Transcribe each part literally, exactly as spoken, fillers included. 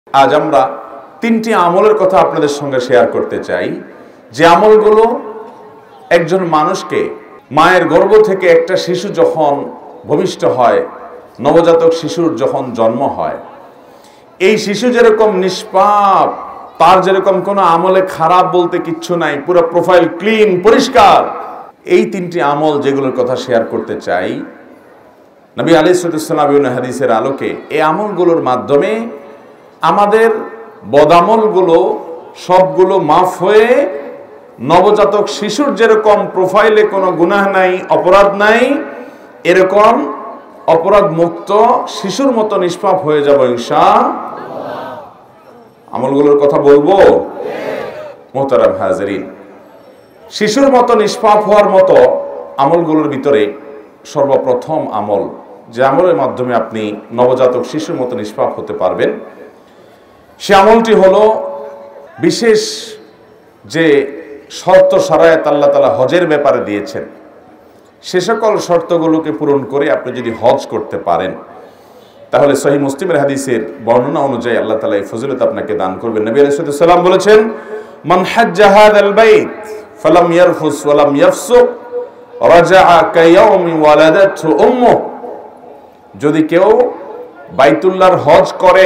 আজ আমরা তিনটি আমলের কথা আপনাদের সঙ্গে শেয়ার করতে চাই, যে আমলগুলো একজন মানুষকে মায়ের গর্ভ থেকে একটা শিশু যখন ভূমিষ্ঠ হয়, নবজাতক শিশুর যখন জন্ম হয়, এই শিশু যেরকম নিষ্পাপ, তার যেরকম কোনো আমলে খারাপ বলতে কিচ্ছু নাই, পুরো প্রোফাইল ক্লিন, পরিষ্কার। এই তিনটি আমল যেগুলোর কথা শেয়ার করতে চাই, নবী আলাইহিস সালাম হাদিসের আলোকে এই আমলগুলোর মাধ্যমে আমাদের বদামলগুলো সবগুলো মাফ হয়ে নবজাতক শিশুর যেরকম প্রোফাইলে কোনো গুনাহ নাই, অপরাধ নাই, এরকম অপরাধ মুক্ত শিশুর মতো নিষ্পাপ হয়ে যাব ইনশাআল্লাহ। আমলগুলোর কথা বলবো মুহতারাম হাজিরিন। শিশুর মতো নিষ্পাপ হওয়ার মতো আমলগুলোর ভিতরে সর্বপ্রথম আমল, যে আমলের মাধ্যমে আপনি নবজাতক শিশুর মতো নিষ্পাপ হতে পারবেন, সে আমলটি হলো বিশেষ যে শর্ত শারায়াত আল্লাহ তাআলা হজের ব্যাপারে দিয়েছেন, সে সকল শর্তগুলোকে পূরণ করে আপনি যদি হজ করতে পারেন, তাহলে সহিহ মুসলিমের হাদিসের বর্ণনা অনুযায়ী আল্লাহ তাআলা এই ফজিলত আপনাকে দান করবেন। নবী আলাইহিস সালাম বলেছেন, মান হাজ্জা হাযাল বাইত ফালাম ইয়ারফুস ওয়ালাম ইয়াফসুক রাজাআ কায়াউমি ওয়ালাদাতহু উম্মুহ। যদি কেউ বাইতুল্লাহর হজ করে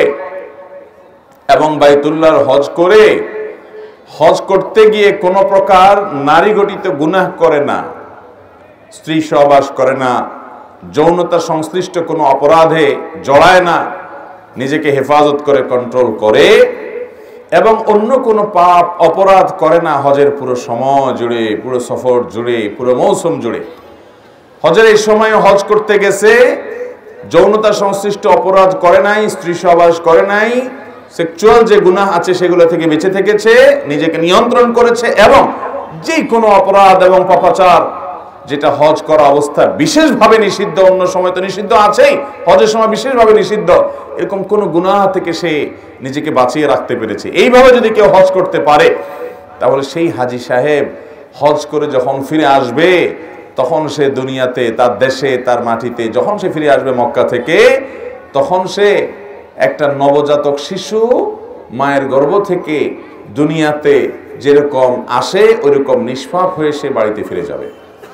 এবং বাইতুল্লাহর হজ করে হজ করতে গিয়ে কোনো প্রকার নারী ঘটিত গুনাহ করে না, স্ত্রী সহবাস করে না, যৌনতা সংশ্লিষ্ট কোনো অপরাধে জড়ায় না, নিজেকে হেফাজত করে, কন্ট্রোল করে এবং অন্য কোনো পাপ অপরাধ করে না হজের পুরো সময় জুড়ে, পুরো সফর জুড়ে, পুরো মৌসুম জুড়ে, হজের এই সময় হজ করতে গেছে, যৌনতা সংশ্লিষ্ট অপরাধ করে নাই, স্ত্রী সহবাস করে নাই, সেক্সুয়াল যে গুনাহ আছে সেগুলো থেকে বেঁচে থেকেছে, নিজেকে নিয়ন্ত্রণ করেছে এবং যে কোনো অপরাধ এবং পাপাচার যেটা হজ করা অবস্থা বিশেষভাবে নিষিদ্ধ, অন্য সময় তো নিষিদ্ধ আছেই, হজের সময় বিশেষভাবে নিষিদ্ধ, এরকম কোনো গুনাহ থেকে সে নিজেকে বাঁচিয়ে রাখতে পেরেছে, এইভাবে যদি কেউ হজ করতে পারে, তাহলে সেই হাজী সাহেব হজ করে যখন ফিরে আসবে, তখন সে দুনিয়াতে, তার দেশে, তার মাটিতে যখন সে ফিরে আসবে মক্কা থেকে, তখন সে একটা নবজাতক শিশু মায়ের গর্ভ থেকে দুনিয়াতে যেরকম আসে ওইরকম নিষ্পাপ হয়ে সে বাড়িতে ফিরে যাবে।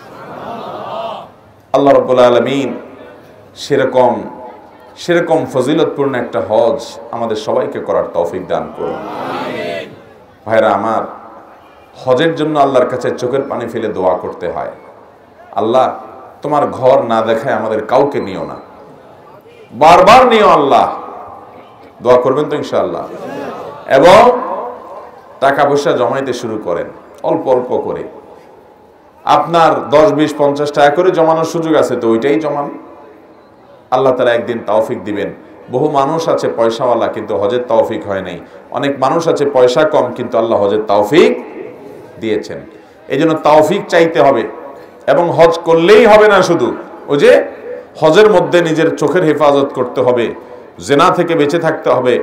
আল্লাহ রাব্বুল আলামিন সেরকম সেরকম ফজিলতপূর্ণ একটা হজ আমাদের সবাইকে করার তৌফিক দান করুন। ভাইরা আমার, হজের জন্য আল্লাহর কাছে চোখের পানি ফেলে দোয়া করতে হয়, আল্লাহ তোমার ঘর না দেখায় আমাদের কাউকে নিও না, বারবার নিও আল্লাহ। দোয়া করবেন তো ইনশাআল্লাহ। এবং টাকা পয়সা জমাইতে শুরু করেন, অল্প অল্প করে। আপনার দশ বিশ পঞ্চাশ টাকা করে জমানোর সুযোগ আছে তো ওইটাই জমান, আল্লাহ তাআলা একদিন তৌফিক দিবেন। বহু মানুষ আছে পয়সাওয়ালা কিন্তু হজের তৌফিক হয় নাই, অনেক মানুষ আছে পয়সা কম কিন্তু আল্লাহ হজের তৌফিক দিয়েছেন। এই জন্য তৌফিক চাইতে হবে এবং হজ করলেই হবে না, শুধু ওই যে হজের মধ্যে নিজের চোখের হেফাজত করতে হবে, জেনা থেকে বেঁচে থাকতে হবে,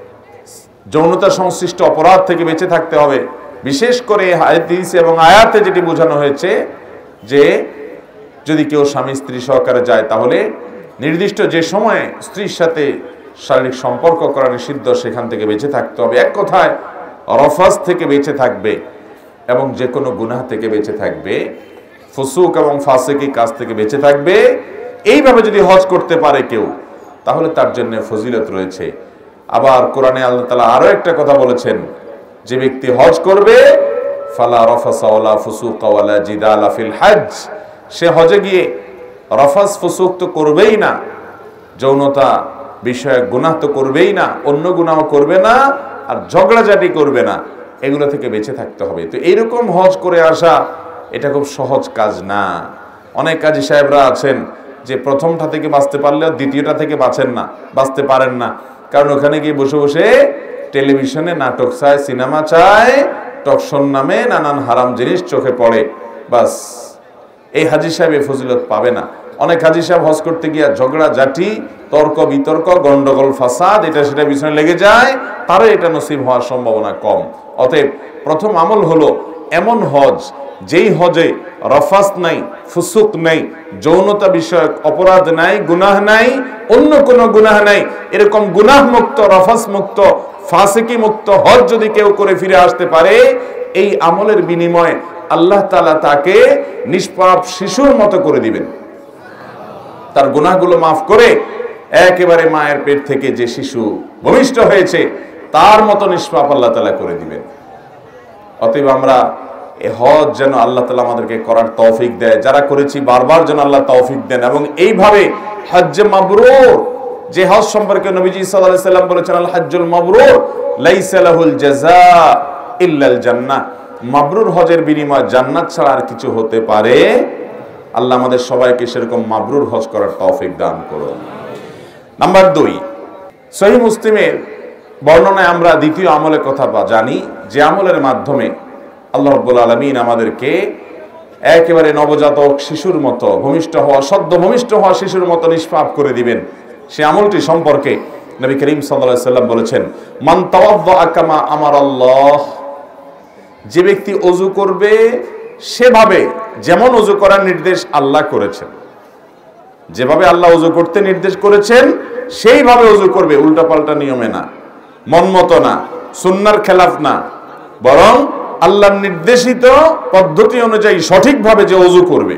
যৌনতা সংশ্লিষ্ট অপরাধ থেকে বেঁচে থাকতে হবে। বিশেষ করে হাদিস এবং আয়াতে যেটি বোঝানো হয়েছে যে যদি কেউ স্বামী স্ত্রী সহকারে যায়, তাহলে নির্দিষ্ট যে সময়ে স্ত্রীর সাথে শারীরিক সম্পর্ক করা নিষিদ্ধ, সেখান থেকে বেঁচে থাকতে হবে। এক কথায় রফাস থেকে বেঁচে থাকবে এবং যে কোনো গুনাহ থেকে বেঁচে থাকবে, ফুসুক এবং ফাসিকি কাজ থেকে বেঁচে থাকবে। এইভাবে যদি হজ করতে পারে কেউ, তাহলে তার জন্য ফজিলত রয়েছে। আবার কোরআনে আল্লাহ তাআলা আরো একটা কথা বলেছেন, যে ব্যক্তি হজ করবে ফালা রাফাসা ওয়ালা ফুসুকা ওয়ালা জিদালা ফিল হজ, সে হজে গিয়ে রফাস ফুসুক তো করবেই না, যৌনতা বিষয়ক গুনাহ তো করবেই না, অন্য গুনাহ করবে না, আর ঝগড়াঝাটি করবে না, এগুলো থেকে বেঁচে থাকতে হবে। তো এইরকম হজ করে আসা এটা খুব সহজ কাজ না। অনেক কাজী সাহেবরা আছেন যে প্রথমটা থেকে বাঁচতে পারলেও দ্বিতীয়টা থেকে বাঁচেন না, বাঁচতে পারেন না, কারণ ওখানে গিয়ে বসে বসে টেলিভিশনে নাটক চায়, সিনেমা চায়, টকশন নামে নানান হারাম জিনিস চোখে পড়ে, বাস এই হাজী সাহেব এই ফজিলত পাবে না। অনেক হাজী সাহেব হজ করতে গিয়ে ঝগড়া ঝাঁটি, তর্ক বিতর্ক, গন্ডগোল, ফাসাদ, এটা সেটা পিছনে লেগে যায়, তারও এটা নসিব হওয়ার সম্ভাবনা কম। অতএব প্রথম আমল হলো এমন হজ যেই হজে রফাস নাই, ফুসুক নাই, যৌনতা বিষয়ক অপরাধ নাই, গুনাহ নাই, অন্য কোনো গুনাহ নাই, এরকম গুনাহ মুক্ত, রফাস মুক্ত, ফাসিকি মুক্ত হজ যদি কেউ করে ফিরে আসতে পারে, এই আমলের বিনিময়ে আল্লাহ তাআলা তাকে নিষ্পাপ শিশুর মতো করে দিবেন। তার গুনাহগুলো মাফ করে একেবারে মায়ের পেট থেকে যে শিশু ভূমিষ্ঠ হয়েছে তার মতো নিষ্পাপ আল্লাহ তাআলা করে দিবেন। অতএব আমরা এই হজ যেন আল্লাহ তাআলা আমাদেরকে করার তৌফিক দেয়, যারা করেছি বারবার যেন আল্লাহ তৌফিক দেন, এবং এইভাবে হজ্জে মাবরুর, যে হজ সম্পর্কে নবীজি সাল্লাল্লাহু আলাইহি সাল্লাম বলেছেন আল হজ্জুল মাবরুর লাইসা লাহুল জাযা ইল্লাল জান্নাহ, মাবরুর হজের বিনিময় জান্নাত ছাড়া আর কিছু হতে পারে। আল্লাহ আমাদের সবাইকে সেরকম মাবরুর হজ করার তৌফিক দান করুন। নাম্বার দুই, সহিহ মুসলিমের বর্ণনায় আমরা দ্বিতীয় আমলের কথা জানি, যে আমলের মাধ্যমে আল্লাহ রাব্বুল আলামিন আমাদেরকে একেবারে নবজাতক শিশুর মতো, ভূমিষ্ঠ হওয়া সদ্য ভূমিষ্ঠ হওয়া শিশুর মতো নিষ্পাপ করে দিবেন। সে আমলটি সম্পর্কে নবী করিম সাল্লাল্লাহু আলাইহি সাল্লাম বলেছেন, মান তাওয়াদ্দা কামা আমারাল্লাহ, যে ব্যক্তি ওযু করবে সেভাবে যেমন ওযু করার নির্দেশ আল্লাহ করেছেন, যেভাবে আল্লাহ ওযু করতে নির্দেশ করেছেন সেইভাবে ওযু করবে, উল্টাপাল্টা নিয়মে না, মনমতো না, সুন্নাহর খেলাফ না, বরং আল্লাহর নির্দেশিত পদ্ধতি অনুযায়ী সঠিকভাবে যে ওযু করবে।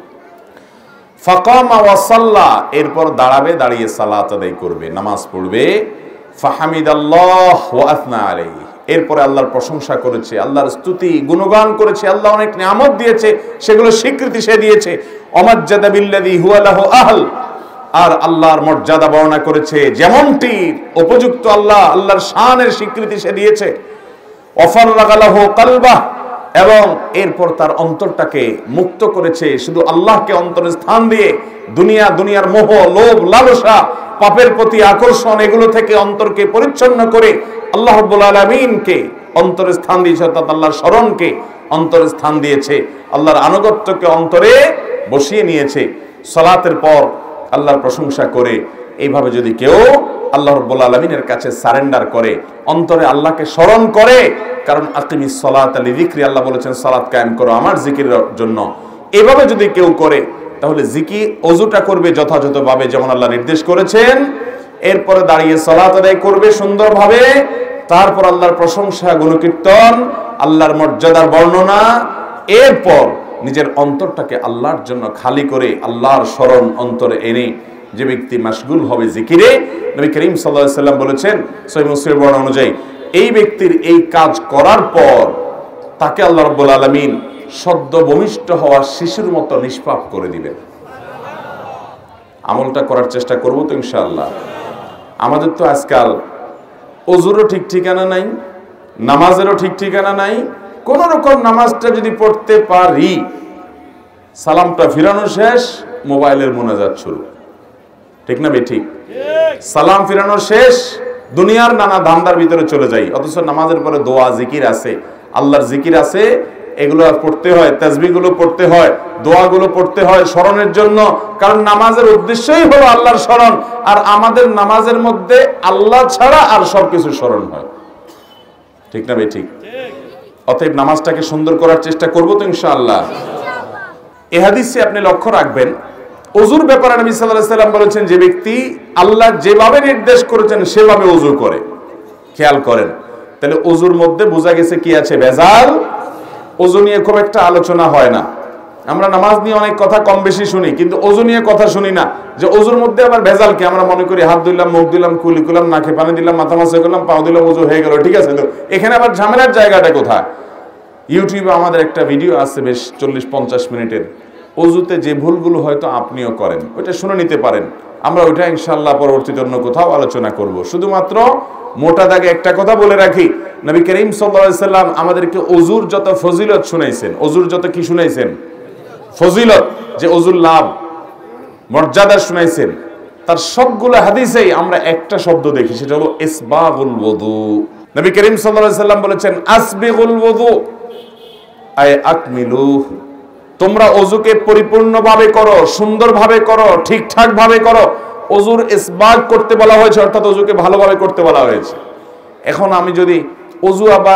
ফাকামা ওয়া সাল্লা, এরপর দাঁড়াবে, দাঁড়িয়ে সালাত আদায় করবে, নামাজ পড়বে। ফাহামিদাল্লাহ ওয়া আথনা আলাইহি, এরপরে আল্লাহর প্রশংসা করেছে, আল্লাহর স্তুতি গুণগান করেছে, আল্লাহ অনেক নিয়ামত দিয়েছে সেগুলো স্বীকৃতি সে দিয়েছে। ওয়ামাজ্জাদা বিল্লাযী হুয়া লাহু আহল, আর আল্লাহর মর্যাদা বর্ণনা করেছে যেমনটি উপযুক্ত, আল্লাহ আল্লাহর শানের স্বীকৃতি সে দিয়েছে। ওয়াফাররাগা লাহু কলবাহ, এবং এরপর তার অন্তরটাকে মুক্ত করেছে, শুধু আল্লাহকে অন্তরে স্থান দিয়ে দুনিয়া, দুনিয়ার মোহ, লোভ, লালসা, পাপের প্রতি আকর্ষণ, এগুলো থেকে অন্তরকে পরিচ্ছন্ন করে আল্লাহ রাব্বুল আলামিনকে অন্তরে স্থান দিয়েছে, অর্থাৎ আল্লাহর স্মরণকে অন্তরে স্থান দিয়েছে, আল্লাহর আনুগত্যকে অন্তরে বসিয়ে নিয়েছে। সালাতের পর আল্লাহর প্রশংসা করে এইভাবে যদি কেউ আল্লাহ রাব্বুল আলামিনের কাছে সারেন্ডার করে, অন্তরে আল্লাহকে স্মরণ করে, কারণ আকিমিস সালাতা লিযিকরি, আল্লাহ বলেছেন সালাত কায়েম করো আমার জিকিরের জন্য, এভাবে যদি কেউ করে তাহলে জিকির ওযুটা করবে যথাযথভাবে যেমন আল্লাহ নির্দেশ করেছেন, এরপরে দাঁড়িয়ে সালাত আদায় করবে সুন্দরভাবে, তারপর আল্লাহর প্রশংসা, গুণকীর্তন, আল্লাহর মর্যাদার বর্ণনা, এরপর নিজের অন্তরটাকে আল্লাহর জন্য খালি করে আল্লাহর স্মরণ অন্তরে এনে যে ব্যক্তি মাশগুল হবে জিকিরে, নবী করিম সাল্লাল্লাহু আলাইহি সাল্লাম বলেছেন সহিহ মুসলিমের বর্ণনা অনুযায়ী, এই ব্যক্তির এই কাজ করার পর তাকে আল্লাহ রাব্বুল আলামিন সদ্য ভূমিষ্ঠ হওয়া শিশুর মতো নিষ্পাপ করে দিবেন। আমলটা করার চেষ্টা করব তো ইনশাআল্লাহ। আমাদের তো আজকাল ওযুরও ঠিক ঠিকানা নাই, নামাজেরও ঠিক ঠিকানা নাই। কোন রকম নামাজটা যদি পড়তে পারি, সালামটা ফিরানো শেষ, মোবাইলের মুনাজাত শুরু, ঠিক না ভাই? ঠিক। সালাম ফিরানো শেষ, দুনিয়ার নানা ধান্দার ভিতরে চলে যাই, অথচ নামাজের পরে দোয়া, জিকির আছে, আল্লাহর জিকির আছে, এগুলো পড়তে হয়, তাসবিহগুলো পড়তে হয়, দোয়াগুলো পড়তে হয় স্মরণের জন্য, কারণ নামাজের উদ্দেশ্যই হলো আল্লাহর স্মরণ, আর আমাদের নামাজের মধ্যে আল্লাহ ছাড়া আর সবকিছু স্মরণ হয়, ঠিক না ভাই? ঠিক। অতএব নামাজটাকে সুন্দর করার চেষ্টা করব তো ইনশাআল্লাহ। এই হাদিসে আপনি লক্ষ্য রাখবেন, ওযুর ব্যাপারে নবী সাল্লাল্লাহু আলাইহি সাল্লাম বলেছেন, যে ব্যক্তি আল্লাহ যেভাবে নির্দেশ করেছেন সেভাবে ওযু করে। খেয়াল করেন, তাহলে ওযুর মধ্যে বোঝা গেছে কি আছে? ভেজাল। ওযু নিয়ে খুব একটা আলোচনা হয় না, আমরা নামাজ নিয়ে অনেক কথা কম বেশি শুনি, কিন্তু ওযু নিয়ে কথা শুনি না, যে ওযুর মধ্যে আবার ভেজাল কি। আমরা মনে করি হাত দিলাম, মুখ দিলাম, কুলি করলাম, নাকে পানি দিলাম, মাথা মাসে করলাম, পাও দিলাম, ওযু হয়ে গেল, ঠিক আছে। তো এখানে আবার ঝামেলার জায়গাটা কোথায়? ইউটিউবে আমাদের একটা ভিডিও আছে বেশ চল্লিশ পঞ্চাশ মিনিটের, ওযুতে যে ভুলগুলো হয়তো আপনিও করেন, ওইটা শুনে নিতে পারেন। আমরা ওইটা ইনশাআল্লাহ পরবর্তীতে অন্য কোথাও আলোচনা করব। শুধুমাত্র মোটা দাগে একটা কথা বলে রাখি, নবী করিম সাল্লাল্লাহু আলাইহি সাল্লাম আমাদেরকে ওযুর যত ফজিলত শুনাইছেন, ওযুর যত কি শুনাইছেন? ফজিলত, যে ওযুর লাভ, মর্যাদা শুনাইছেন, তার সবগুলো হাদিসেই আমরা একটা শব্দ দেখি, সেটা হলো ইসবাগুল ওযু। নবী করিম সাল্লাল্লাহু আলাইহি সাল্লাম বলেছেন, আসবিগুল ওযু আয় আকমিলু, তোমরা ওযুকে পরিপূর্ণভাবে করো, সুন্দরভাবে করো, ঠিকঠাক ভাবে করো। ওযুর ইসবাগ করতে বলা হয়েছে, অর্থাৎ ওযুকে ভালোভাবে করতে বলা হয়েছে। এখন আমি যদি ওযু আবার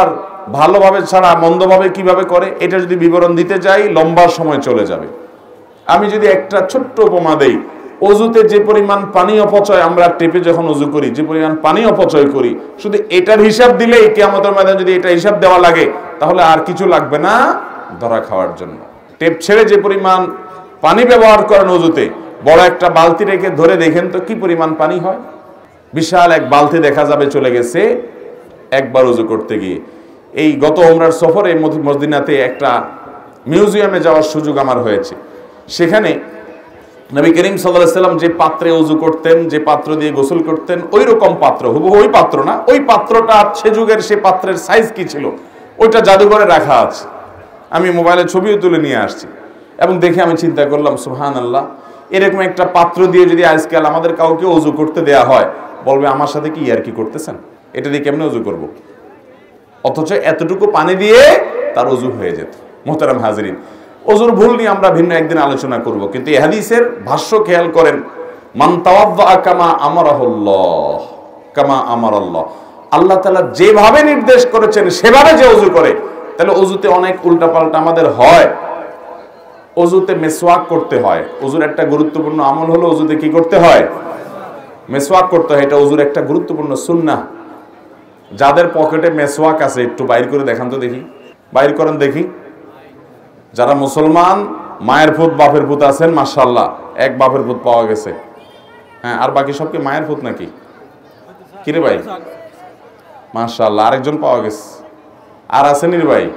ভালোভাবে ছাড়া মন্দভাবে কিভাবে করে এটা যদি বিবরণ দিতে যাই লম্বা সময় চলে যাবে। আমি যদি একটা ছোট্ট উপমা দেই, অজুতে যে পরিমাণ পানি অপচয় আমরা টেপে যখন অজু করি, যে পরিমাণ পানি অপচয় করি, শুধু এটার হিসাব দিলেই কিয়ামতের ময়দানে যদি এটা হিসাব দেওয়া লাগে তাহলে আর কিছু লাগবে না ধরা খাওয়ার জন্য। টেপ ছেড়ে যে পরিমাণ পানি ব্যবহার করেন অজুতে, বড় একটা বালতি রেখে ধরে দেখেন তো কি পরিমাণ পানি হয়। বিশাল এক বালতি দেখা যাবে চলে গেছে একবার অজু করতে গিয়ে। এই গত উমরার সফরে মদিনাতে একটা মিউজিয়ামে যাওয়ার সুযোগ আমার হয়েছে। সেখানে নবী করিম সাল্লাল্লাহু আলাইহি সাল্লাম যে পাত্রে ওযু করতেন, যে পাত্র দিয়ে গোসল করতেন, ওই রকম পাত্র, হুবহু ওই পাত্র না, ওই পাত্রটা সে যুগের সে পাত্রের সাইজ কি ছিল ওইটা জাদুঘরে রাখা আছে। আমি মোবাইলে ছবিও তুলে নিয়ে আসছি এবং দেখে আমি চিন্তা করলাম সুবহানাল্লাহ, এরকম একটা পাত্র দিয়ে যদি আজকাল আমাদের কাউকে ওযু করতে দেয়া হয়, বলবে আমার সাথে কি ইয়ার কি করতেছেন, এটা দিয়ে কেমনে ওযু করব? অথচ এতটুকু পানি দিয়ে তার ওযু হয়ে যেত। মুহতারাম হাজিরিন, ওযুর ভুল নিয়ে আমরা ভিন্ন একদিন আলোচনা করব, কিন্তু এই হাদিসের ভাষ্য খেয়াল করেন, মান তাওয়াদ্দা কামা আমারাহুল্লাহ কামা আমারাল্লাহ, আল্লাহ তাআলা যেভাবে নির্দেশ করেছেন সেভাবে যে ওযু করে, তাহলে ওযুতে অনেক উল্টাপাল্টা আমাদের হয়। ওযুতে মেসওয়াক করতে হয়, ওযুর একটা গুরুত্বপূর্ণ আমল হলো ওযুতে কি করতে হয়? মেসওয়াক করতে হয়, এটা ওযুর একটা গুরুত্বপূর্ণ সুন্নাহ। যাদের পকেটে মেসওয়াক আছে একটু বাইর করে দেখান তো দেখি, বাইর করেন দেখি। যারা মুসলমান মায়ের পুত বাপের পুত আছেন মাশাআল্লাহ, এক বাপের পুত পাওয়া গেছে, হ্যাঁ, আর বাকি সব কি মায়ের পুত নাকি? কিরে ভাই, মাশাআল্লাহ, আরেকজন পাওয়া গেছে। আর আছেন রে ভাই?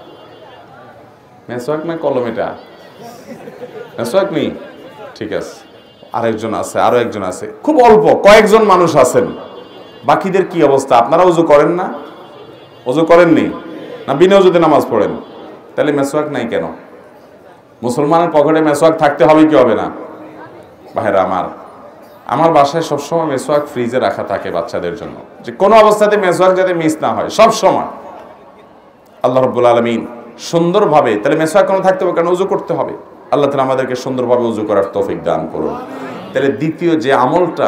মেসওয়াক না কলম? এটা মেসওয়াক নেই, ঠিক আছে, আরেকজন আছে, আরো একজন আছে, খুব অল্প কয়েকজন মানুষ আছেন। বাকিদের কি অবস্থা? আপনারা ওযু করেন না? ওযু করেননি না বিনা ওযুতে নামাজ পড়েন? তাহলে মেসওয়াক নাই কেন? মুসলমানের পকেটে মেসওয়াক থাকতে হবে কি হবে না? ভাইরা আমার, আমার বাসায় সবসময় মেসওয়াক ফ্রিজে রাখা থাকে বাচ্চাদের জন্য, যে কোনো অবস্থাতে মেসওয়াক যাতে মিস না হয় সব সময়। আল্লাহ রাব্বুল আলামিন সুন্দরভাবে, তাহলে মেসওয়াক কেন থাকতে হবে? কারণ ওযু করতে হবে। আল্লাহ তাআলা আমাদেরকে সুন্দরভাবে ওযু করার তৌফিক দান করুন। তাহলে দ্বিতীয় যে আমলটা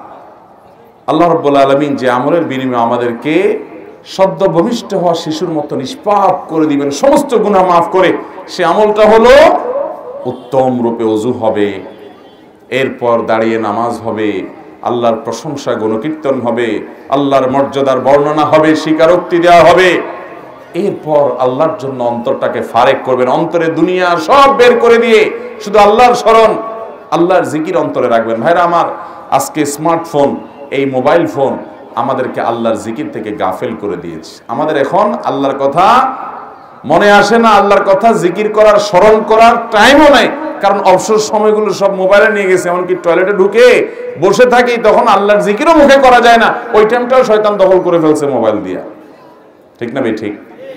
আল্লাহ রাব্বুল আলামিন যে আমলের বিনিময়ে আমাদেরকে সদ্য ভূমিষ্ঠ হওয়া শিশুর মতো নিষ্পাপ করে দিবেন, সমস্ত গুনাহ মাফ করে, সে আমলটা হলো উত্তম রূপে ওযু হবে, এরপর দাঁড়িয়ে নামাজ হবে, আল্লাহর প্রশংসা গুণকীর্তন হবে, আল্লাহর মর্যাদার বর্ণনা হবে, স্বীকারোক্তি দেওয়া হবে, এরপর আল্লাহর জন্য অন্তরটাকে ফারেক করবেন, অন্তরে দুনিয়া সব বের করে দিয়ে শুধু আল্লাহর স্মরণ, আল্লাহর জিকির অন্তরে রাখবেন। ভাইরা আমার, আজকে স্মার্টফোন, এই মোবাইল ফোন আমাদেরকে আল্লাহর জিকির থেকে গাফেল করে দিয়েছে। আমাদের এখন আল্লাহর কথা মনে আসে না, আল্লাহর কথা জিকির করার, স্মরণ করার টাইমও নেই, কারণ অবসর সময়গুলো সব মোবাইলে নিয়ে গেছে। এমনকি টয়লেটে ঢুকে বসে থাকি, তখন আল্লাহর জিকিরও মুখে করা যায় না, ওই টাইমটাও শয়তান দখল করে ফেলছে মোবাইল দিয়া। ঠিক না ভাই? ঠিক।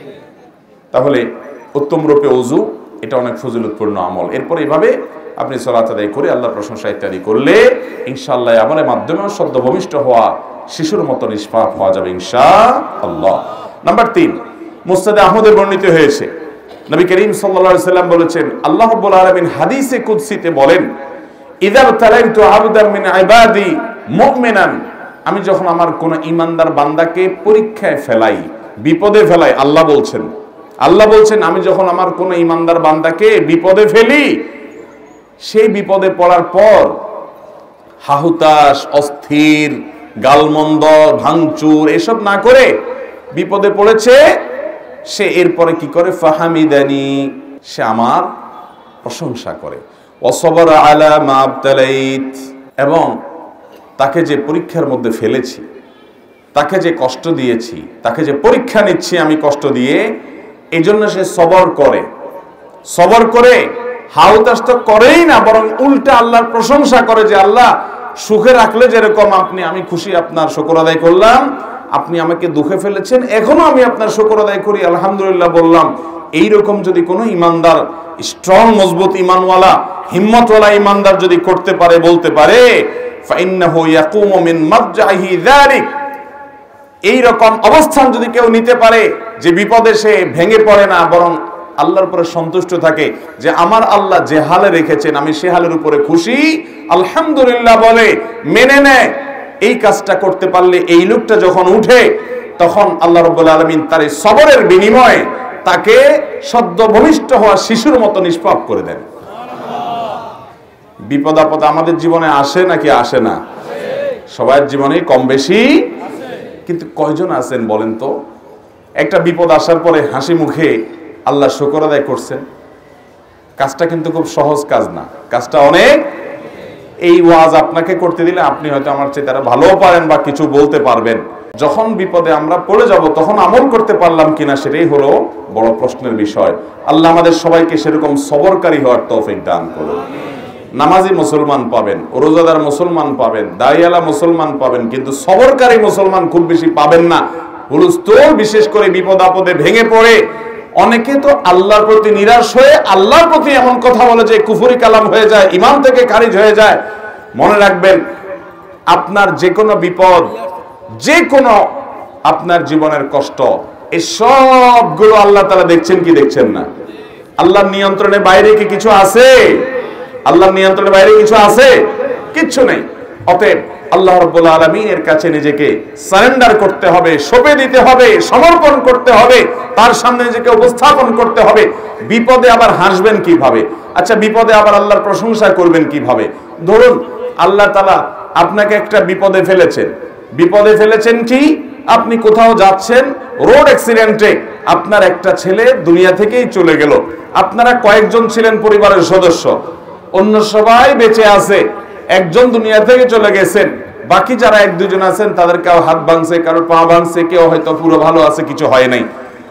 তাহলে উত্তম রূপে ওযু, এটা অনেক ফজিলতপূর্ণ আমল। এরপর এইভাবে আপনি সালাত আদায় করে আল্লাহর প্রশংসা ইত্যাদি করলে ইনশাআল্লাহ আমলের মাধ্যমে সদ্য ভূমিষ্ঠ হওয়া শিশুর মতো নিষ্পাপ হওয়া যাবে ইনশাআল্লাহ। নাম্বার তিন, মুসনাদে আহমদে বর্ণিত হয়েছে, নবী করিম সাল্লাল্লাহু আলাইহি সাল্লাম বলেছেন, আল্লাহ রাব্বুল আলামিন হাদিসে কুদসিতে বলেন, ইযা তালাইতু আবদান মিন ইবাদি মুমিনান, আমি যখন আমার কোন ঈমানদার বান্দাকে পরীক্ষায় ফেলাই, বিপদে ফেলাই, আল্লাহ বলছেন, আল্লাহ বলছেন আমি যখন আমার কোন ঈমানদার বান্দাকে বিপদে ফেলি, সেই বিপদে পড়ার পর হাহুতাশ, অস্থির, গালমন্দ, ভাঙচুর এসব না করে বিপদে পড়েছে, সে এরপরে কি করে? ফাহামিদানি, সে আমার প্রশংসা করে, ওয়াসবারা আলা মা আবতালাইত, এবং তাকে যে পরীক্ষার মধ্যে ফেলেছি, তাকে যে কষ্ট দিয়েছি, তাকে যে পরীক্ষা নিচ্ছি আমি কষ্ট দিয়ে, এই জন্য সে সবর করে। সবর করে হাউতাস তো করেই না, বরং উল্টা আল্লাহর প্রশংসা করে, যে আল্লাহ সুখে রাখলে যেরকম আপনি, আমি খুশি, আপনার শুকর আদায় করলাম, আপনি আমাকে দুঃখে ফেলেছেন, এখনো আমি আপনার শুকর আদায় করি, আলহামদুলিল্লাহ বললাম। এইরকম যদি কোনো ইমানদার, স্ট্রং মজবুত ইমানওয়ালা, হিম্মতওয়ালা ইমানদার যদি করতে পারে, বলতে পারে, ফাইন্নাহু ইয়াকুমু মিন মাবজাহি যালিক, এইরকম অবস্থান যদি কেউ নিতে পারে, যে বিপদে সে ভেঙে পড়ে না, বরং আল্লাহর উপরে সন্তুষ্ট থাকে, যে আমার আল্লাহ যে হালে রেখেছেন আমি সে হালের উপরে খুশি, আলহামদুলিল্লাহ বলে মেনে নেয়, এই কাজটা করতে পারলে, এই লোকটা যখন উঠে তখন আল্লাহ রাব্বুল আলামিন তার এই সবরের বিনিময়ে তাকে সদ্য ভূমিষ্ঠ হওয়া শিশুর মতো নিষ্পাপ করে দেন। বিপদ আপদ আমাদের জীবনে আসে নাকি আসে না? সবার জীবনে কম বেশি, কিন্তু কয়জন আছেন বলেন তো একটা বিপদ আসার পরে হাসি মুখে আল্লাহ শুকর আদায় করছেন? কাজটা কিন্তু খুব সহজ কাজ না, কাজটা অনেক। এই ওয়াজ আপনাকে করতে দিলে আপনি হয়তো আমার চেয়ে তারা ভালোও পারেন বা কিছু বলতে পারবেন। যখন বিপদে আমরা পড়ে যাব তখন আমল করতে পারলাম কিনা সেটাই হলো বড় প্রশ্নের বিষয়। আল্লাহ আমাদের সবাইকে সেরকম সবরকারী হওয়ার তৌফিক দান করুন। নামাজি মুসলমান পাবেন, রোজাদার মুসলমান পাবেন, দাইয়ালা মুসলমান পাবেন, কিন্তু সবরকারী মুসলমান খুব বেশি পাবেন না। হুলস্থুল, বিশেষ করে বিপদ আপদে ভেঙে পড়ে অনেকে তো আল্লাহর প্রতি নিরাশ হয়ে আল্লাহর প্রতি এমন কথা বলে যে কুফরি কালাম হয়ে যায়, ইমান থেকে খারিজ হয়ে যায়। মনে রাখবেন, আপনার যে কোনো বিপদ, যে কোনো আপনার জীবনের কষ্ট, এই সবগুলো আল্লাহ তাআলা দেখছেন কি দেখছেন না? আল্লাহর নিয়ন্ত্রণের বাইরে কি কিছু আছে? আল্লাহর নিয়ন্ত্রণের বাইরে কিছু আছে? কিচ্ছু নেই। অতএব আল্লাহ রাব্বুল আলামিনের কাছে নিজেকে সারেন্ডার করতে হবে, সঁপে দিতে হবে, সমর্পণ করতে হবে, তার সামনে নিজেকে উপস্থাপন করতে হবে। বিপদে আবার হাসবেন কিভাবে? আচ্ছা, বিপদে আবার আল্লাহর প্রশংসা করবেন কিভাবে? ধরুন আল্লাহ তাআলা আপনাকে একটা বিপদে ফেলেছেন। বিপদে ফেলেছেন কি? আপনি কোথাও যাচ্ছেন, রোড অ্যাক্সিডেন্টে আপনার একটা ছেলে দুনিয়া থেকেই চলে গেল। আপনারা কয়েকজন ছিলেন পরিবারের সদস্য, অন্য সবাই বেঁচে আছে, একজন দুনিয়া থেকে চলে গেছেন, বাকি যারা এক দুজন আছেন তাদের কেউ হাত ভাঙছে, কারো পা ভাঙছে, কেউ হয়তো পুরো ভালো আছে, কিছু হয় নাই।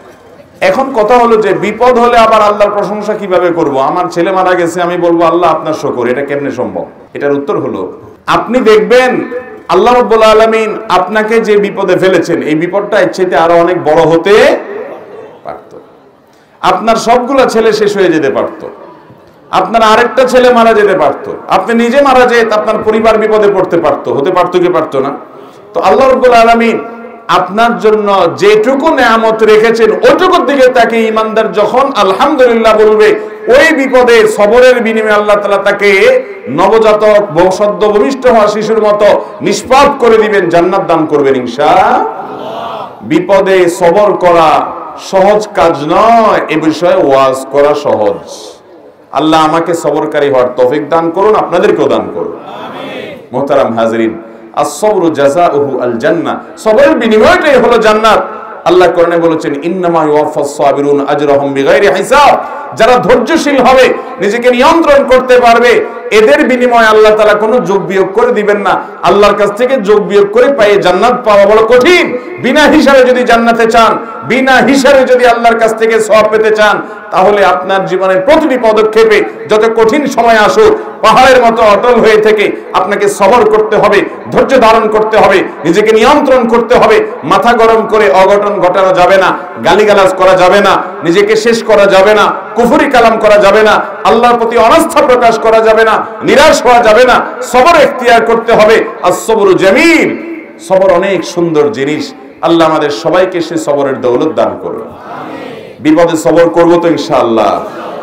এখন কথা হলো যে বিপদ হলে আবার আল্লাহর প্রশংসা কিভাবে করব? আমার ছেলে মারা গেছে, আমি বলবো আল্লাহ আপনার শুকর, এটা কেমনে সম্ভব? এটার উত্তর হলো, আপনি দেখবেন আল্লাহ রাব্বুল আলামিন আপনাকে যে বিপদে ফেলেছেন, এই বিপদটা এর চাইতে আরো অনেক বড় হতে পারত। আপনার সবগুলা ছেলে শেষ হয়ে যেতে পারত, আপনার আরেকটা ছেলে মারা যেতে পারত, আপনি নিজে মারা যেত, আপনার পরিবার বিপদে পড়তে পারত, হতে পারতো কি পারতো না? তো আল্লাহ রাব্বুল আলামিন আপনার জন্য যেটুকু নেয়ামত রেখেছেন ওইটুকুর দিকে তাকে ইমানদার যখন আলহামদুলিল্লাহ বলবে, ওই বিপদে সবরের বিনিময়ে আল্লাহ তাআলা তাকে নবজাতক সদ্য ভূমিষ্ঠ হওয়া শিশুর মতো নিষ্পাপ করে দিবেন, জান্নাত দান করবেন ইনশাআল্লাহ। বিপদে সবর করা সহজ কাজ নয়, এ বিষয়ে ওয়াজ করা সহজ। আল্লাহ আমাকে সবরকারী হওয়ার তৌফিক দান করুন, আপনাদেরকেও দান করুন, আমিন। মুহতারাম হাজরিন, আস-সবরু জাযাউহু আল জান্নাহ, সবরের বিনিময়টাই হলো জান্নাত। আল্লাহ কোরআনে বলেছেন, ইন্নামা ইউওয়াফাস সাবিরুন আজরাহুম বিগাইরি হিসাব। যারা ধৈর্যশীল হবে, নিজেকে নিয়ন্ত্রণ করতে পারবে, এদের বিনিময়ে আল্লাহ তাআলা কোনো যোগ বিয়োগ করে দিবেন না। আল্লাহর কাছ থেকে যোগ বিয়োগ করে পায়ে জান্নাত পাওয়া বড় কঠিন। বিনা হিসাবে যদি জান্নাতে চান, বিনা হিসাবে যদি আল্লাহর কাছ থেকে সওয়াব পেতে চান, তাহলে আপনার জীবনের প্রতিটি পদক্ষেপে যত কঠিন সময় আসুক, পাহাড়ের মতো অটল হয়ে থেকে আপনাকে সবর করতে হবে, ধৈর্য ধারণ করতে হবে, নিজেকে নিয়ন্ত্রণ করতে হবে। মাথা গরম করে অঘটন ঘটানো যাবে না, গালিগালাজ করা যাবে না, নিজেকে শেষ করা যাবে না, কুফরি কালাম করা যাবে না, আল্লাহর প্রতি অনাস্থা প্রকাশ করা যাবে না, নিরাশ হওয়া যাবে না। সবর এখতিয়ার করতে হবে। আস-সবরু জামিল, সবর অনেক সুন্দর জিনিস। আল্লাহ আমাদের সবাইকে সে সবরের দৌলত দান করুন, আমিন। বিপদে সবর করব তো ইনশাআল্লাহ।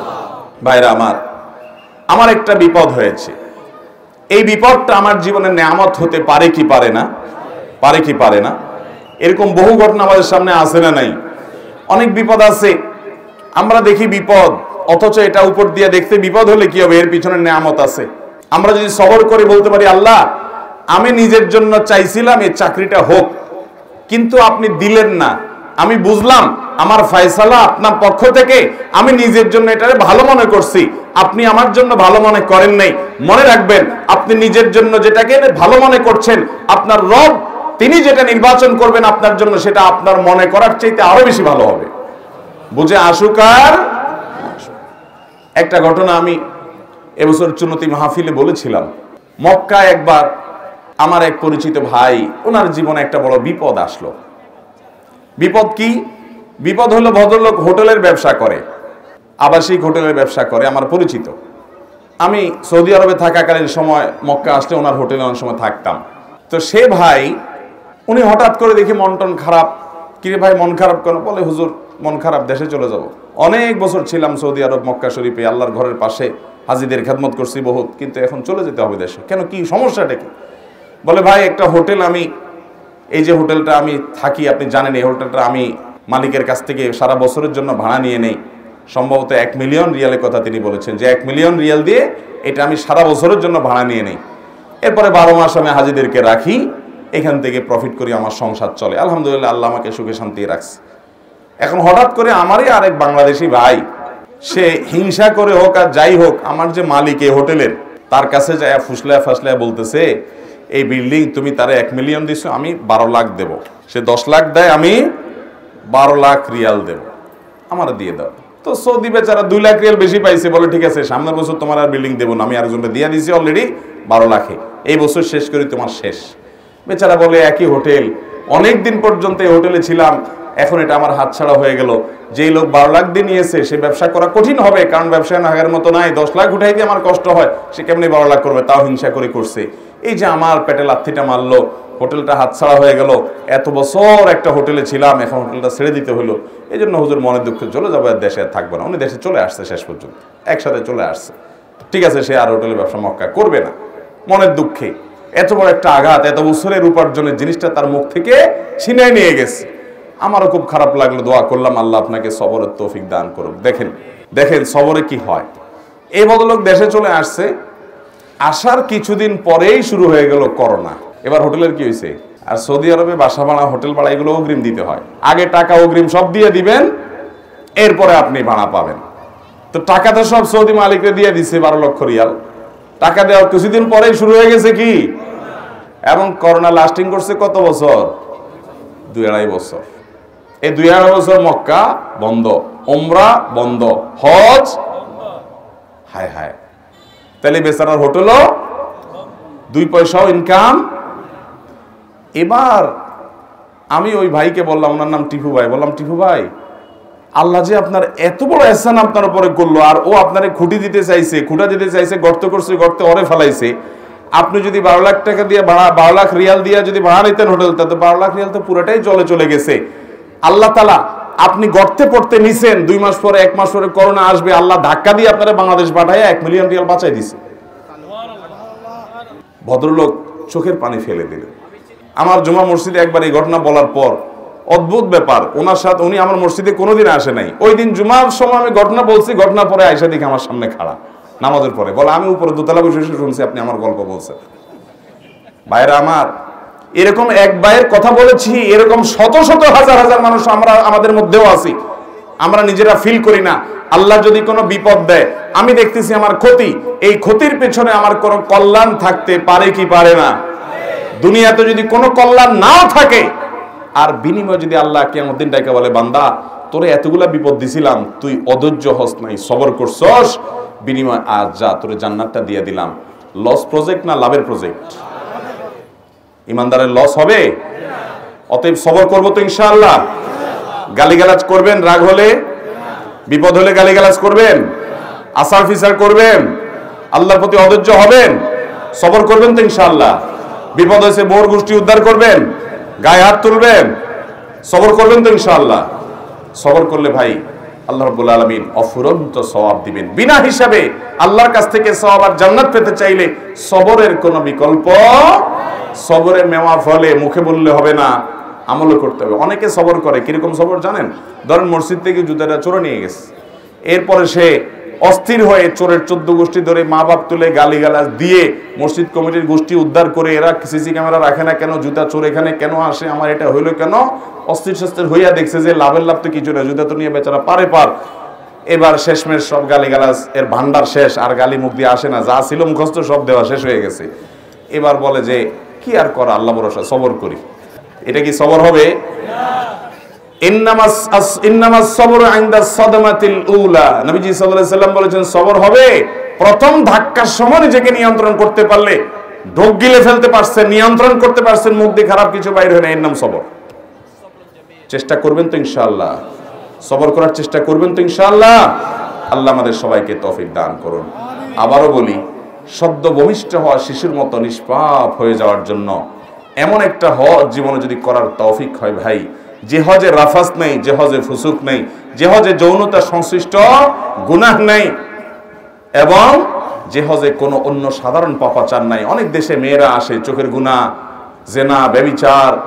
ভাইরা আমার, আমার একটা বিপদ হয়েছে। এই বিপদটা আমার জীবনের নেয়ামত হতে পারে কি পারে না? পারে কি পারে না? এরকম বহু ঘটনা আমাদের সামনে আসে না নাই? অনেক বিপদ আছে, আমরা দেখি বিপদ, অথচ এটা উপর দিয়ে দেখতে বিপদ হলে কি হবে, এর পিছনে নেয়ামত আছে। আমরা যদি সবর করে বলতে পারি, আল্লাহ আমি নিজের জন্য চাইছিলাম এই চাকরিটা হোক, কিন্তু আপনি দিলেন না, আমি বুঝলাম আমার ফয়সালা আপনার পক্ষ থেকে, আমি নিজের জন্য এটারে ভালো মনে করছি, আপনি আমার জন্য ভালো মনে করেন নাই। মনে রাখবেন, আপনি নিজের জন্য যেটাকে ভালো মনে করছেন, আপনার রব তিনি যেটা নির্বাচন করবেন আপনার জন্য, সেটা আপনার মনে করার চাইতে আরো বেশি ভালো হবে। বুঝে আসুক আর একটা ঘটনা আমি এবছর চুনতি মাহফিলে বলেছিলাম। মক্কায় একবার আমার এক পরিচিত ভাই, ওনার জীবনে একটা বড় বিপদ আসলো। বিপদ কি? বিপদ হলো, ভদ্রলোক হোটেলের ব্যবসা করে, আবাসিক হোটেলের ব্যবসা করে, আমার পরিচিত। আমি সৌদি আরবে থাকাকালীন সময় মক্কা আসলে ওনার হোটেলে অনেক সময় থাকতাম। তো সে ভাই, উনি হঠাৎ করে দেখি মন টন খারাপ। কিরে ভাই মন খারাপ কেন? বলে হুজুর মন খারাপ, দেশে চলে যাব। অনেক বছর ছিলাম সৌদি আরব মক্কা শরীফে, আল্লাহর ঘরের পাশে হাজিদের খেদমত করছি বহুত, কিন্তু এখন চলে যেতে হবে দেশে। কেন, কি সমস্যাটা কি? বলে ভাই একটা হোটেল আমি এই যে হোটেলটা আমি থাকি, আপনি জানেন এই হোটেলটা আমি মালিকের কাছ থেকে সারা বছরের জন্য ভাড়া নিয়ে নেই। সম্ভবত এক মিলিয়ন রিয়ালের কথা তিনি বলেছেন, যে এক মিলিয়ন রিয়াল দিয়ে এটা আমি সারা বছরের জন্য ভাড়া নিয়ে নেই। এরপরে বারো মাস আমি হাজিদেরকে রাখি, এখান থেকে প্রফিট করি, আমার সংসার চলে। আলহামদুলিল্লাহ, আল্লাহ আমাকে সুখে শান্তি রাখছে। এখন হঠাৎ করে আমারই আরেক বাংলাদেশি ভাই, সে হিংসা করে হোক আর যাই হোক, আমার যে মালিক এই হোটেলের, তার কাছে যায় ফুসলায় ফাসলায় বলতেছে, এই বিল্ডিং তুমি তারে এক মিলিয়ন দিছো, আমি বারো লাখ দেব। সে দশ লাখ দেয়, আমি বারো লাখ রিয়াল দেব, আমার দিয়ে দাও। তো সৌদি বেচারা দুই লাখ রিয়াল বেশি পাইছে, বলে ঠিক আছে সামনের বছর তোমার আর বিল্ডিং দেবো না, আমি আরেকজনটা দিয়ে দিয়েছি অলরেডি বারো লাখে, এই বছর শেষ করি, তোমার শেষ। বেচারা বলে একই হোটেল, অনেক দিন পর্যন্ত এই হোটেলে ছিলাম, এখন এটা আমার হাতছাড়া হয়ে গেল। যেই লোক বারো লাখ দিয়ে নিয়েছে সে ব্যবসা করা কঠিন হবে, কারণ ব্যবসায় না আগের মতো নাই। দশ লাখ উঠাই দিয়ে আমার কষ্ট হয়, সে কেমনি বারো লাখ করবে, তাও হিংসা করে করছে। এই যে আমার পেটে লাথিটা মারলো, হোটেলটা হাতছাড়া হয়ে গেল, এত বছর একটা হোটেলে ছিলাম, এখন হোটেলটা ছেড়ে দিতে হলো। এই জন্য হুজুর মনের দুঃখে চলে যাবে, আর দেশে থাকবে না। উনি দেশে চলে আসছে, শেষ পর্যন্ত একসাথে চলে আসছে। ঠিক আছে, সে আর হোটেলে ব্যবসা মক্কা করবে না, মনের দুঃখে। এত বড় একটা আঘাত, এত বছরের উপার্জনের জিনিসটা তার মুখ থেকে ছিনিয়ে নিয়ে গেছে। আমারও খুব খারাপ লাগলো, দোয়া করলাম আল্লাহ আপনাকে সবরের তৌফিক দান করুক। দেখেন দেখেন সবরে কি হয়। এই ভদ্রলোক দেশে চলে আসছে, আসার কিছুদিন পরেই শুরু হয়ে গেল করোনা। এবার হোটেলের কি হয়েছে, আর সৌদি আরবে বাসা ভাড়া, হোটেল ভাড়া এগুলো অগ্রিম দিতে হয়। আগে টাকা অগ্রিম সব দিয়ে দিবেন, এরপরে আপনি ভাড়া পাবেন। তো টাকা তো সব সৌদি মালিকরে দিয়ে দিচ্ছে, বারো লক্ষ রিয়াল। টাকা দেওয়ার কিছুদিন পরেই শুরু হয়ে গেছে কি, এবং করোনা লাস্টিং করছে কত বছর, দুই আড়াই বছর। এই দুই আড়াই বছর মক্কা বন্ধ, ওমরা বন্ধ, হজ, হায় হায়। তাহলে বেচারার হোটেলও দুই পয়সাও ইনকাম। এবার আমি ওই ভাইকে বললাম, ওনার নাম টিপু ভাই, বললাম টিপু ভাই, আল্লাহ যে আপনার এত বড় এহসান আপনার উপরে করলো, আর ও আপনারে খুঁটি দিতে চাইছে, খুঁটা দিতে চাইছে, গর্ত করছে, গর্তে অরে ফেলাইছে। আপনি যদি বারো লাখ টাকা দিয়ে ভাড়া, বারো লাখ রিয়াল দিয়ে যদি ভাড়া নিতেন হোটেলটা, তো বারো লাখ রিয়াল তো পুরোটাই জলে চলে গেছে। আল্লাহ তাআলা আপনি গর্তে পড়তে নিছেন, দুই মাস পরে, এক মাস পরে করোনা আসবে, আল্লাহ ধাক্কা দিয়ে আপনারা বাংলাদেশ পাঠায় এক মিলিয়ন রিয়াল বাঁচাই দিছে। ভদ্রলোক চোখের পানি ফেলে দিলেন। আমার জুমা মসজিদে একবার এই ঘটনা বলার পর, অদ্ভুত ব্যাপার, ওনার সাথে, উনি আমার মসজিদে কোনোদিন আসে নাই। ওই দিন জুমার সময় আমি ঘটনা বলছি, ঘটনা পরে আয়সা দেখে আমার সামনে খাড়া, নামাজের পরে বলে, আমি উপরে দোতলা বসে শুনছি আপনি আমার গল্প বলছেন। ভাইরা আমার, এরকম এক ভাইয়ের কথা বলেছি, এরকম শত শত হাজার হাজার মানুষ আমরা আমাদের মধ্যেও আছি, আমরা নিজেরা ফিল করি না। আল্লাহ যদি কোনো বিপদ দেয়, আমি দেখতেছি আমার ক্ষতি, এই ক্ষতির পেছনে আমার কোনো কল্যাণ থাকতে পারে কি পারে না। দুনিয়াতে যদি কোনো কল্যাণ নাও থাকে, আর বিনিময় যদি আল্লাহ কিয়ামত দিন ডাইকা বলে, বান্দা তোরে এতগুলা বিপদ দিছিলাম, তুই অধৈর্য হস নাই, সবর করছস, বিনিময় আজ যা তোরে জান্নাতটা দিয়ে দিলাম। লস প্রজেক্ট না লাভের প্রজেক্ট? ইমানদারের লস হবে। অতএব সবর করবো তো ইনশাআল্লাহ। গালিগালাজ করবেন, রাগ হলে, বিপদ হলে গালিগালাজ করবেন, আসার ফিসার করবেন, আল্লাহর প্রতি অধৈর্য হবেন, সবর করবেন তো ইনশাআল্লাহ। বিপদ হয়েছে বোর গোষ্ঠী উদ্ধার করবেন, গায়ে হাত তুলবেন, সবর করবেন তো ইনশাআল্লাহ। সবর করলে ভাই আল্লাহ রাব্বুল আলামিন অফুরন্ত সওয়াব দিবেন বিনা হিসাবে। আল্লাহর কাছ থেকে সওয়াব আর জান্নাত পেতে চাইলে সবরের কোনো বিকল্প, সবরের মেওয়া ফলে মুখে বললে হবে না, আমলও করতে হবে। অনেকে সবর করে, কিরকম সবর জানেন? ধরেন মসজিদ থেকে জুতাটা চোরে নিয়ে গেছে, এরপরে সে অস্থির হয়ে চোরের চোদ্দ গোষ্ঠী ধরে মা বাপ তুলে গালিগালাজ দিয়ে মসজিদ কমিটির গোষ্ঠী উদ্ধার করে, এরা সিসি ক্যামেরা রাখে না কেন, জুতা চোর এখানে কেন আসে, আমার এটা হইলো কেন, অস্থির সস্থির হইয়া দেখছে যে লাভের লাভ তো কিছু না, জুতা তো নিয়ে বেচারা পারে পার। এবার শেষমেশ সব গালিগালাজ এর ভান্ডার শেষ, আর গালি মুখ দিয়ে আসে না, যা ছিল মুখস্থ সব দেওয়া শেষ হয়ে গেছে। এবার বলে যে কি আর করা, আল্লাহ ভরসা, সবর করি। এটা কি সবর হবে? ইন্নামাস ইন্নামাস সবরু ইনদা সাদমাতিল উলা, নবীজি সাল্লাল্লাহু আলাইহি সাল্লাম বলেছেন সবর হবে প্রথম ধাক্কার সময় নিজেকে নিয়ন্ত্রণ করতে পারলে, ঢোক গিলে ফেলতে পারছেন, নিয়ন্ত্রণ করতে পারছেন, মুখ দিয়ে খারাপ কিছু বাইর হয় না, এর নাম সবর। চেষ্টা করবেন তো ইনশাআল্লাহ, সবর করার চেষ্টা করবেন তো ইনশাআল্লাহ। আল্লাহ আমাদের সবাইকে তৌফিক দান করুন। আবারও বলি, সদ্য ভূমিষ্ঠ হওয়া শিশুর মতো নিষ্পাপ হয়ে যাওয়ার জন্য এমন একটা হজ জীবনে যদি করার তৌফিক হয় ভাই, যে হজে রাফাস নেই, যে হজে ফুসুক নেই, যে হজে যৌনতা সংশ্লিষ্ট গুনাহ নেই, এবং যে হজে কোনো অন্য সাধারণ পাপাচার নাই। অনেক দেশে মেয়েরা আসে, চোখের গুনাহ, জেনা, ব্যভিচার,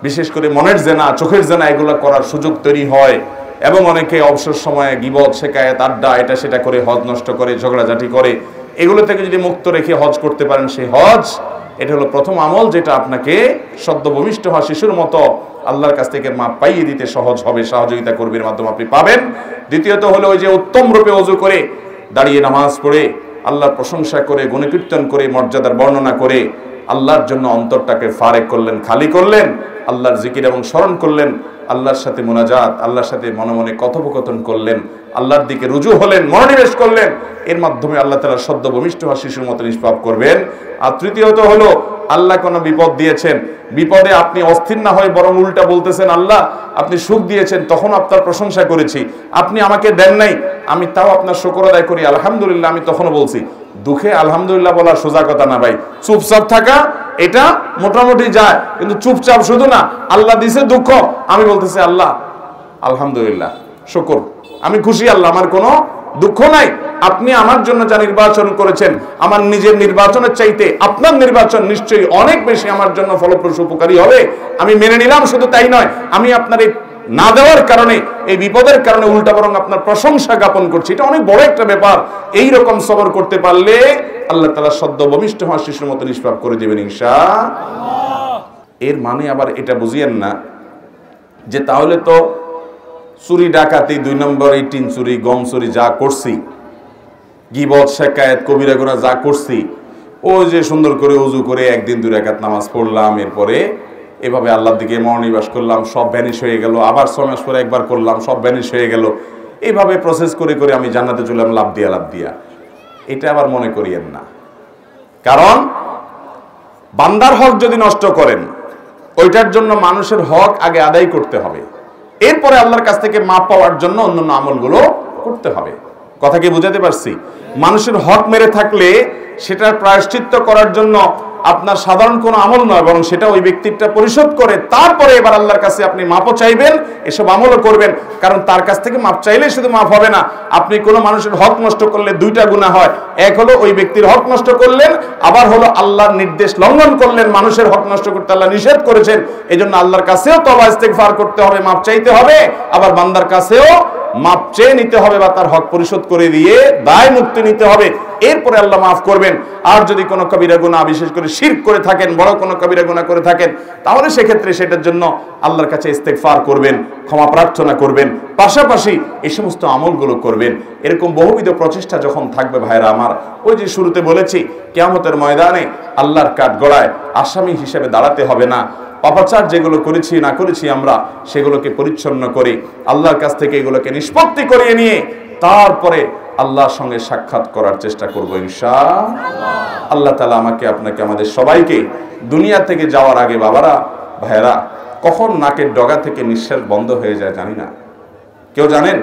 বিশেষ করে মনের জেনা, চোখের জেনা, এগুলো করার সুযোগ তৈরি হয়। এবং অনেকে অবসর সময়ে গীবত, শেকায়েত, আড্ডা, এটা সেটা করে হজ নষ্ট করে, ঝগড়াঝাটি করে। এগুলো থেকে যদি মুক্ত রেখে হজ করতে পারেন, সেই হজ এটা হলো প্রথম আমল, যেটা আপনাকে সদ্য ভূমিষ্ঠ হওয়া শিশুর মতো আল্লাহর কাছ থেকে মাপ পাইয়ে দিতে সহজ হবে, সহযোগিতা কর্মীর মাধ্যমে আপনি পাবেন। দ্বিতীয়ত হলো ওই যে উত্তম রূপে ওযু করে দাঁড়িয়ে নামাজ পড়ে আল্লাহর প্রশংসা করে, গুণকীর্তন করে, মর্যাদার বর্ণনা করে আল্লাহর জন্য অন্তরটাকে ফারেক করলেন, খালি করলেন, আল্লাহর জিকির এবং স্মরণ করলেন, আল্লাহর সাথে মুনাজাত, আল্লাহর সাথে মনে মনে কথোপকথন করলেন, আল্লাহর দিকে রুজু হলেন, মনোনিবেশ করলেন। এর মাধ্যমে আল্লাহ তাআলা সদ্য ভূমিষ্ঠ হওয়া শিশুর মতো নিষ্পাপ করবেন। আর তৃতীয়ত হলো আল্লাহ কোনো বিপদ দিয়েছেন, বিপদে আপনি অস্থির না হয়ে বরং উল্টা বলতেছেন, আল্লাহ আপনি সুখ দিয়েছেন, তখন আপনার প্রশংসা করেছি। আপনি আমাকে দেন নাই, আমি তাও আপনার শুকর আদায় করি, আলহামদুলিল্লাহ, আমি তখনও বলছি। দুঃখে আলহামদুলিল্লাহ বলা সোজা কথা না ভাই, চুপচাপ থাকা এটা মোটামুটি যায়, কিন্তু চুপচাপ শুধু না, আল্লাহ দিছে দুঃখ, আমি বলতেছি আল্লাহ আলহামদুলিল্লাহ, শুকর, আমি খুশি, আল্লাহ আমার কোনো দুঃখ নাই। আপনি আমার জন্য যা নির্বাচন করেছেন, আমার নিজের নির্বাচনের চাইতে আপনার নির্বাচন নিশ্চয়ই অনেক বেশি আমার জন্য ফলপ্রসূ, উপকারী হবে। আমি মেনে নিলাম, শুধু তাই নয়, আমি আপনার এই না দেওয়ার কারণে, এই বিপদের কারণে উল্টা বরং আপনার প্রশংসা জ্ঞাপন করছি। এটা অনেক বড় একটা ব্যাপার। এই রকম সবর করতে পারলে আল্লাহ তাআলা সদ্য ভূমিষ্ঠ হওয়া শিশুর মতো নিষ্পাপ করে দিবেন ইনশাআল্লাহ। এর মানে আবার এটা বুঝিয়েন না যে তাহলে তো চুরি, ডাকাতি, দুই নম্বর এই টিন চুরি, গম চুরি যা করছি, গীবত, শেকায়েত, কবিরা গুনাহ যা করছি, ও যে সুন্দর করে ওযু করে একদিন দুই রাকাত নামাজ পড়লাম, এরপরে এভাবে আল্লাহর দিকে মনোনিবেশ করলাম, সব ভ্যানিশ হয়ে গেল, আবার ছয় মাস পরে একবার করলাম, সব ভ্যানিশ হয়ে গেল, এইভাবে প্রসেস করে করে আমি জান্নাতে চললাম লাভ দিয়া লাভ দিয়া। এটা আবার মনে করিয়েন না। কারণ বান্দার হক যদি নষ্ট করেন, ওইটার জন্য মানুষের হক আগে আদায় করতে হবে, এরপরে আল্লাহর কাছ থেকে মাপ পাওয়ার জন্য অন্যান্য আমলগুলো করতে হবে। কথা কি বুঝাতে পারছি? মানুষের হক মেরে থাকলে সেটার প্রায়শ্চিত্ত করার জন্য আপনার সাধারণ কোনো আমল নয়, বরং সেটা ওই ব্যক্তিটা পরিশোধ করে তারপরে এবার আল্লাহর কাছে আপনি মাপও চাইবেন, এসব আমলও করবেন। কারণ তার কাছ থেকে মাপ চাইলেই শুধু মাপ হবে না, আপনি কোনো মানুষের হক নষ্ট করলে দুইটা গুনাহ হয়। এক হলো ওই ব্যক্তির হক নষ্ট করলেন, আবার হলো আল্লাহর নির্দেশ লঙ্ঘন করলেন। মানুষের হক নষ্ট করতে আল্লাহ নিষেধ করেছেন, এই জন্য আল্লাহর কাছেও তওবা ইস্তেগফার করতে হবে, মাপ চাইতে হবে, আবার বান্দার কাছেও মাপ চেয়ে নিতে হবে বা তার হক পরিশোধ করে দিয়ে দায় মুক্তি নিতে হবে, এরপরে আল্লাহ মাফ করবেন। আর যদি কোনো কবিরা গুনাহ, বিশেষ করে শিরক করে থাকেন, বড় কোনো কবিরা গুনাহ করে থাকেন, তাহলে সেক্ষেত্রে সেটার জন্য আল্লাহর কাছে ইস্তেগফার করবেন, ক্ষমা প্রার্থনা করবেন, পাশাপাশি এই সমস্ত আমলগুলো করবেন। এরকম বহুবিধ প্রচেষ্টা যখন থাকবে ভাইরা আমার, ওই যে শুরুতে বলেছি, কিয়ামতের ময়দানে আল্লাহর কাঠগড়ায় আসামি হিসেবে দাঁড়াতে হবে না। পাপাচার যেগুলো করেছি না করেছি আমরা, সেগুলোকে পরিচ্ছন্ন করে আল্লাহর কাছ থেকে এগুলোকে নিষ্পত্তি করিয়ে নিয়ে তারপরে আল্লাহর সঙ্গে সাক্ষাৎ করার চেষ্টা করব ইনশাআল্লাহ। আল্লাহ তাআলা আমাকে, আপনাকে, আমাদের সবাইকে দুনিয়া থেকে যাওয়ার আগে, বাবারা, ভাইয়েরা, কখন নাকের ডগা থেকে নিঃশ্বাস বন্ধ হয়ে যায় জানি না। কেউ জানেন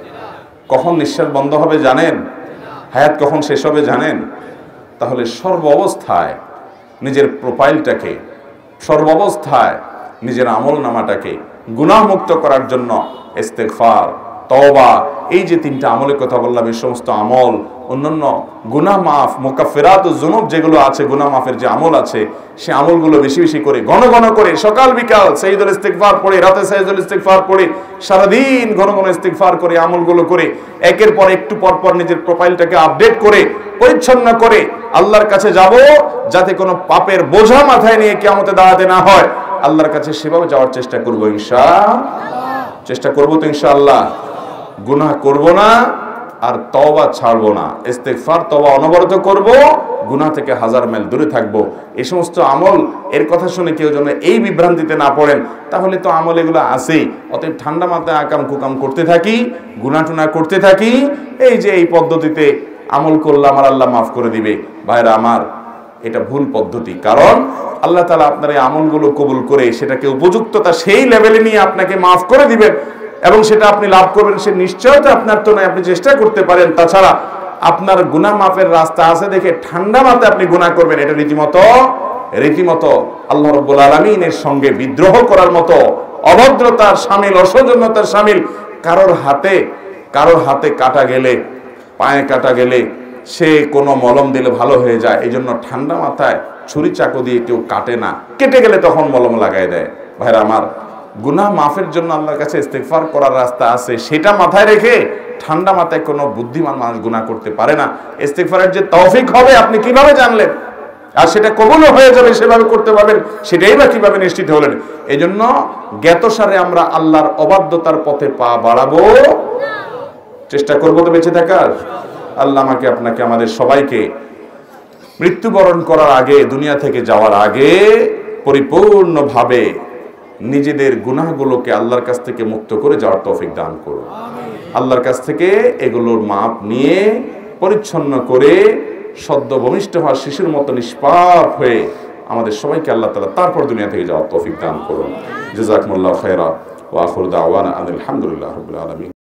কখন নিঃশ্বাস বন্ধ হবে? জানেন হায়াত কখন শেষ হবে? জানেন? তাহলে সর্ব অবস্থায় নিজের প্রোফাইলটাকে, সর্বাবস্থায় নিজের আমল নামাটাকে গুনাহমুক্ত করার জন্য ইস্তেগফার, তওবা, এই যে তিনটা আমলের কথা বললাম, এই সমস্ত আমল, অন্যান্য গুনাহ মাফ, মুকাফফিরাতুজ যুনুব যেগুলো আছে, গুনাহ মাফের যে আমল আছে, সে আমলগুলো বেশি বেশি করে, ঘন ঘন করে, সকাল বিকাল সাইয়্যিদুল ইস্তিগফার পড়ে, রাতে সাইয়্যিদুল ইস্তিগফার পড়ে, সারাদিন ঘন ঘন ইস্তিগফার করে, আমলগুলো করে, একের পর একটু পর পর নিজের প্রোফাইলটাকে আপডেট করে, পরিচ্ছন্ন করে আল্লাহর কাছে যাব, যাতে কোনো পাপের বোঝা মাথায় নিয়ে কিয়ামতে দাঁড়াতে না হয়। আল্লাহর কাছে সেভাবে যাওয়ার চেষ্টা করব ইনশাআল্লাহ। চেষ্টা করব তো ইনশাআল্লাহ। গুনাহ করব না, আর তওবা ছাড়বো না। ইস্তেগফার, তওবা অনবরত করব, গুনাহ থেকে হাজার মাইল দূরে থাকবো। এই সমস্ত আমল, এর কথা শুনে কেউ যেন এই বিভ্রান্তিতে না পড়েন, তাহলে তো আমল এগুলো আছেই, অতএব ঠান্ডা মাথায় আকাম কুকাম করতে থাকি, গুনাহ টুনা করতে থাকি, এই যে এই পদ্ধতিতে আমল করলে আমার আল্লাহ মাফ করে দিবে। ভাইরা আমার, এটা ভুল পদ্ধতি। কারণ আল্লাহ তাআলা আপনার এই আমলগুলো কবুল করে সেটাকে উপযুক্ততা সেই লেভেলে নিয়ে আপনাকে মাফ করে দিবেন, এবং সেটা আপনি লাভ করবেন, সে নিশ্চয়তা আপনার তো নয়, আপনি চেষ্টা করতে পারেন। তাছাড়া আপনার গুনাহ মাফের রাস্তা আছে দেখে ঠান্ডা মাথায় আপনি গুনাহ করবেন, এটা রীতিমতো রীতিমতো আল্লাহ রাব্বুল আলামিনের সঙ্গে বিদ্রোহ করার মতো, অভদ্রতার শামিল, অসৌজন্যতার শামিল। কারোর হাতে কারোর হাতে কাটা গেলে, পায়ে কাটা গেলে সে কোনো মলম দিলে ভালো হয়ে যায়, এই জন্য ঠান্ডা মাথায় ছুরি চাকু দিয়ে কেউ কাটে না, কেটে গেলে তখন মলম লাগাই দেয়। ভাইরা আমার, গুনাহ মাফের জন্য আল্লাহর কাছে ইস্তেগফার করার রাস্তা আছে, সেটা মাথায় রেখে ঠান্ডা মাথায় কোনো বুদ্ধিমান মানুষ গুনাহ করতে পারে না। ইস্তেগফারের যে তৌফিক হবে আপনি কিভাবে জানলেন? আর সেটা কবুলও হয়ে যাবে সেভাবে করতে পারবেন, সেটাই বা কিভাবে নিশ্চিত হলেন? এই জন্য জ্ঞাতসারে আমরা আল্লাহর অবাধ্যতার পথে পা বাড়াবো, চেষ্টা করবো তো বেঁচে থাকার। আল্লাহ আমাকে আপনাকে আমাদের সবাইকে মৃত্যুবরণ করার আগে, দুনিয়া থেকে যাওয়ার আগে পরিপূর্ণভাবে নিজেদের গুনাহগুলোকে আল্লাহর কাছ থেকে মুক্ত করে যাওয়ার তৌফিক দান করুন। আল্লাহর কাছ থেকে এগুলোর মাপ নিয়ে পরিচ্ছন্ন করে সদ্য ভূমিষ্ঠ হওয়া শিশুর মতো নিষ্পাপ হয়ে আমাদের সবাইকে আল্লাহ তাআলা তারপর দুনিয়া থেকে যাওয়ার তৌফিক দান করুন। জাযাকুমুল্লাহু খায়রা ওয়া আখিরু দাওয়ানা আলহামদুলিল্লাহি রাব্বিল আলামিন।